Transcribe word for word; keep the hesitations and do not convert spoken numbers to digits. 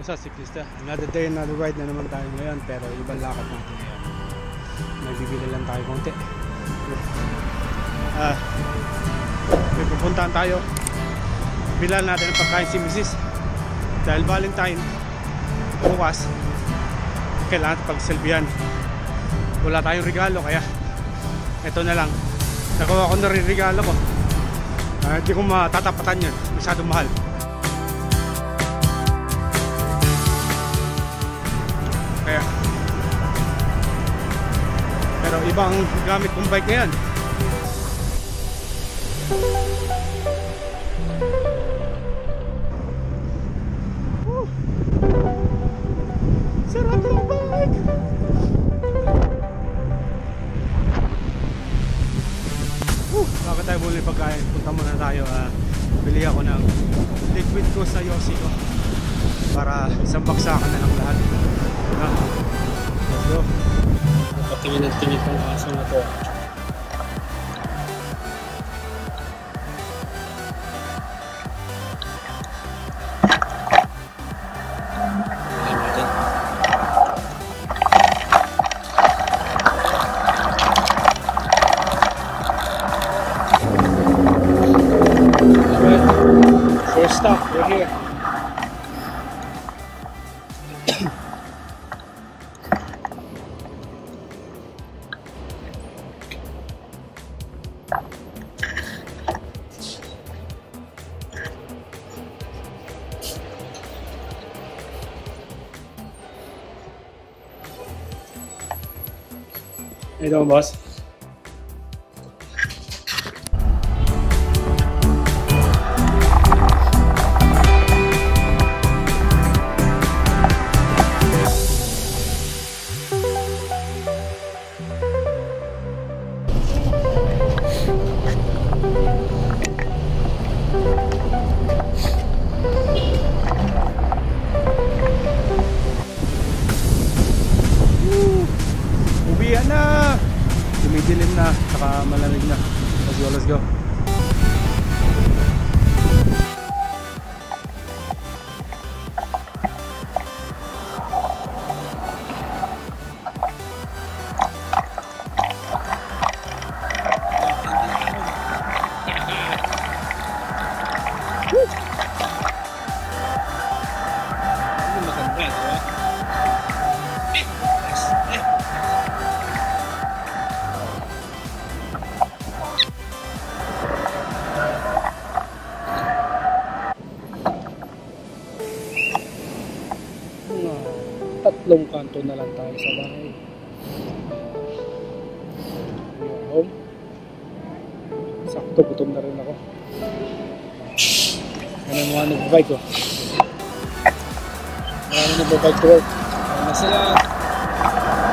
Basta siklista. Another day, another ride na naman tayo ngayon. Pero ibang lakad natin ngayon. May bibili lang tayo konti. Ah, may pupuntahan tayo. Bilan natin ang pagkain si Missus Dahil Valentine bukas, kailangan pagsilbihan. Wala tayong regalo kaya ito na lang. Nagawa ko na rin regalo ko. Ah, hindi ko matatapatan yun. Masyadong mahal. Kaya pero ibang gamit kong bike ngayon. Woo! Sarap ng bike! Woo! Bakit tayo bumili pagkain? Punta muna tayo. Uh, bili ako ng liquid ko sa Yossi ko para isang baksakan na lang lahat. Uh, let's go. Patingin ang tingin ng aso na to. First stop, we're here. How you doing, boss? Uwian na! Dumidilim na, saka malamig na. Let's go, let's go. Woo! Ini makan berat ya. Eh, eh. Tatlong kanto na lang tayo sa bahay. Home. Sakto, gutom na rin ako. Ano mga nag-bike ko? Marami nag-bike to work. Ano na sila?